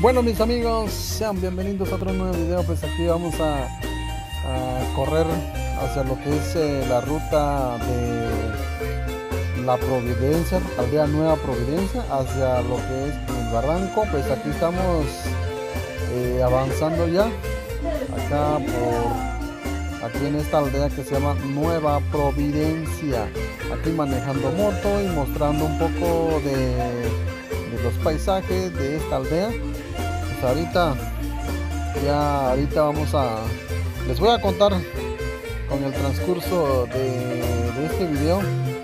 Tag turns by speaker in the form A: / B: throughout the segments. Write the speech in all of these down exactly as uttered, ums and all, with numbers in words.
A: Bueno, mis amigos, sean bienvenidos a otro nuevo video. Pues aquí vamos a, a correr hacia lo que es eh, la ruta de La Providencia, Aldea Nueva Providencia, hacia lo que es el barranco. Pues aquí estamos eh, avanzando ya, acá por aquí en esta aldea que se llama Nueva Providencia. Aquí manejando moto y mostrando un poco de, de los paisajes de esta aldea. Pues ahorita ya ahorita vamos a les voy a contar con el transcurso de, de este video.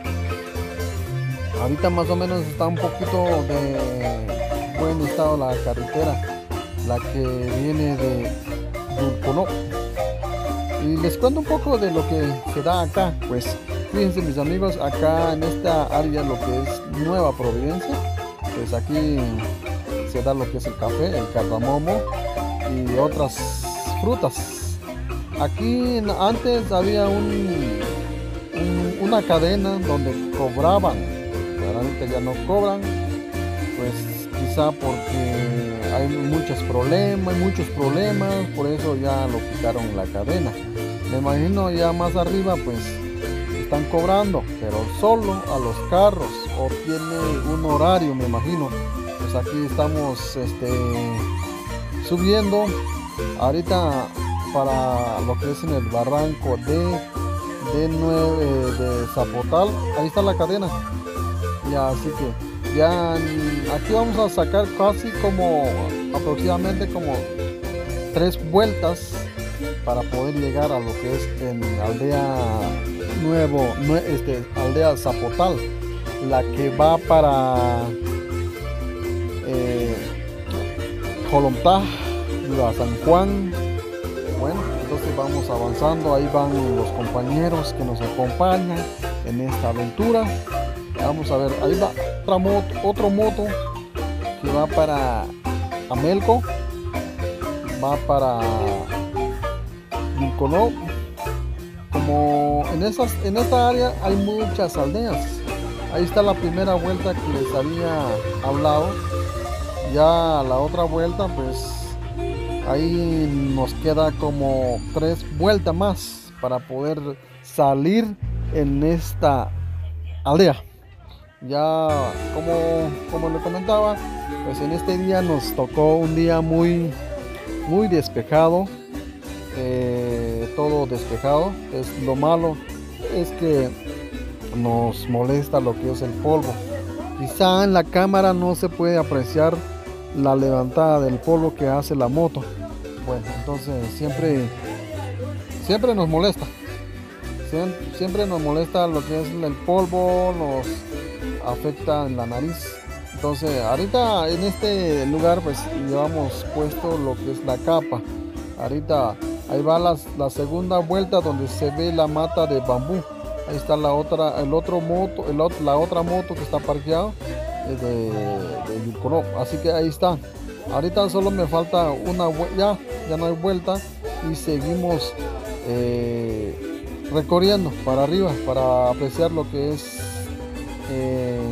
A: Ahorita más o menos está un poquito de buen estado la carretera, la que viene de Yulconó. Y les cuento un poco de lo que se da acá. Pues fíjense, mis amigos, acá en esta área, lo que es Nueva Providencia, pues aquí se da lo que es el café, el cardamomo y otras frutas. Aquí antes había un, un, una cadena donde cobraban, pero ahorita ya no cobran, pues quizá porque hay muchos problemas, muchos problemas, por eso ya lo quitaron la cadena. Me imagino ya más arriba pues están cobrando, pero solo a los carros, o tiene un horario, me imagino. Pues aquí estamos este, subiendo ahorita para lo que es en el barranco de, de, nueve, de Zapotal. Ahí está la cadena. Ya, así que ya aquí vamos a sacar casi como aproximadamente como tres vueltas para poder llegar a lo que es en aldea nuevo este aldea Zapotal, la que va para eh, Jolontá, San Juan. Bueno, entonces vamos avanzando. Ahí van los compañeros que nos acompañan en esta aventura. Vamos a ver, ahí va otra moto, otro moto que va para Amelco, va para Yulconó. Como en esas, en esta área hay muchas aldeas. Ahí está la primera vuelta que les había hablado. Ya la otra vuelta, pues ahí nos queda como tres vueltas más para poder salir en esta aldea. Ya como, como le comentaba, pues en este día nos tocó un día muy, muy despejado. Eh, todo despejado. Es lo malo es que nos molesta lo que es el polvo. Quizá en la cámara no se puede apreciar la levantada del polvo que hace la moto. Bueno, entonces siempre siempre nos molesta siempre, siempre nos molesta lo que es el polvo, nos afecta en la nariz. Entonces ahorita en este lugar pues llevamos puesto lo que es la capa. Ahorita ahí va la, la segunda vuelta donde se ve la mata de bambú. Ahí está la otra, el otro moto, el, la otra moto que está parqueado de, de Yulconó. Así que ahí está. Ahorita solo me falta una vuelta, ya, ya no hay vuelta y seguimos eh, recorriendo para arriba para apreciar lo que es eh,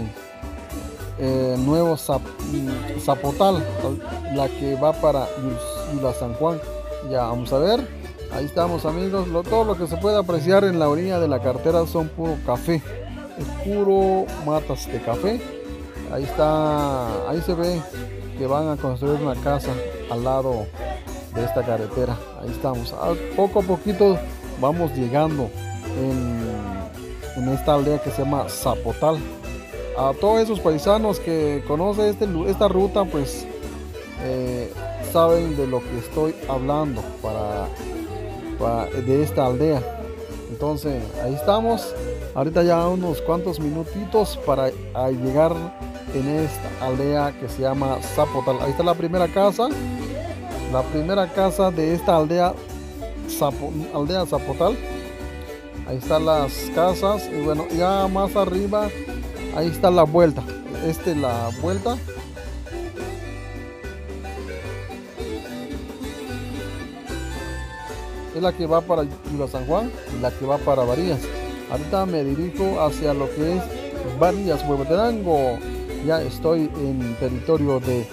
A: eh, Nuevo Zap, Zapotal, la que va para Yula San Juan. Ya vamos a ver, ahí estamos, amigos. Lo, todo lo que se puede apreciar en la orilla de la carretera son puro café, es puro matas de café. Ahí está, ahí se ve que van a construir una casa al lado de esta carretera. Ahí estamos, a poco a poquito vamos llegando en, en esta aldea que se llama Zapotal. A todos esos paisanos que conocen este, esta ruta, pues eh, saben de lo que estoy hablando para, para de esta aldea. Entonces ahí estamos, ahorita ya unos cuantos minutitos para llegar en esta aldea que se llama Zapotal. Ahí está la primera casa, la primera casa de esta aldea Zapo, aldea Zapotal. Ahí están las casas y bueno, ya más arriba ahí está la vuelta. Este la vuelta. Es la que va para Yula San Juan y la que va para Varillas. Ahorita me dirijo hacia lo que es Varillas, Huehuetenango. Ya estoy en territorio de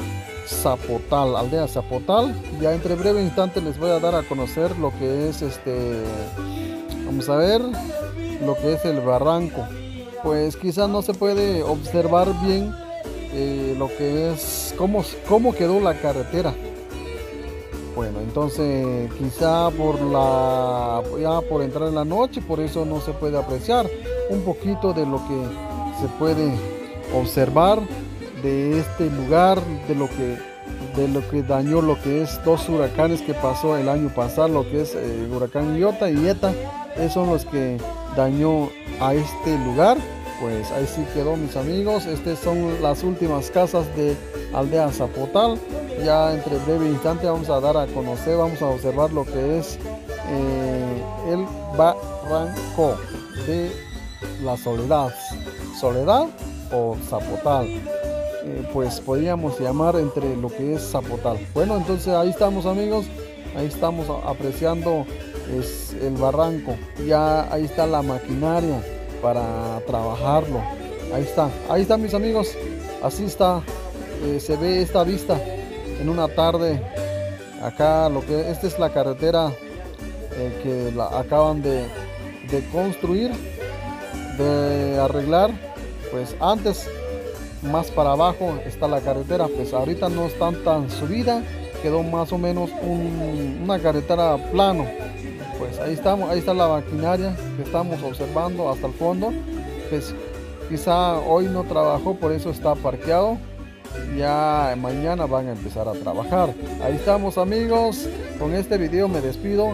A: Zapotal, aldea Zapotal. Ya entre breve instante les voy a dar a conocer lo que es este, vamos a ver, lo que es el barranco. Pues quizás no se puede observar bien eh, lo que es, cómo, cómo quedó la carretera. Bueno, entonces quizá por la, ya por entrar en la noche, por eso no se puede apreciar un poquito de lo que se puede observar de este lugar, de lo que, de lo que dañó lo que es dos huracanes que pasó el año pasado, lo que es el huracán Iota y Eta, esos son los que dañó a este lugar. Pues ahí sí quedó, mis amigos. Estas son las últimas casas de aldea Zapotal. Ya entre breve instante vamos a dar a conocer, vamos a observar lo que es eh, el barranco de la Soledad. Soledad o Zapotal. Eh, pues podríamos llamar entre lo que es Zapotal. Bueno, entonces ahí estamos, amigos. Ahí estamos apreciando es el barranco. Ya ahí está la maquinaria para trabajarlo. Ahí está, ahí están, mis amigos. Así está, eh, se ve esta vista en una tarde. Acá lo que esta es la carretera eh, que la acaban de, de construir, de arreglar. Pues antes más para abajo está la carretera, pues ahorita no está tan subida, quedó más o menos un, una carretera plano. Pues ahí estamos, ahí está la maquinaria que estamos observando hasta el fondo. Pues quizá hoy no trabajó, por eso está parqueado. Ya mañana van a empezar a trabajar. Ahí estamos, amigos. Con este video me despido.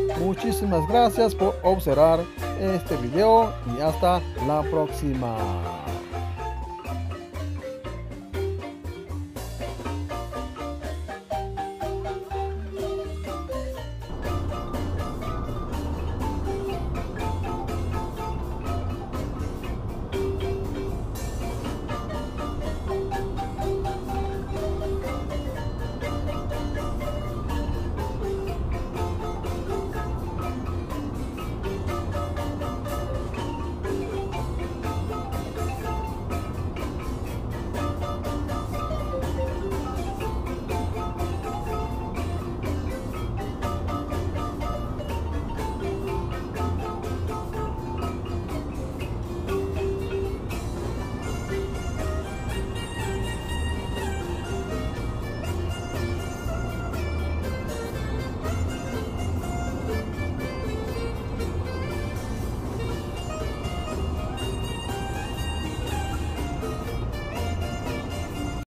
A: Muchísimas gracias por observar este video y hasta la próxima.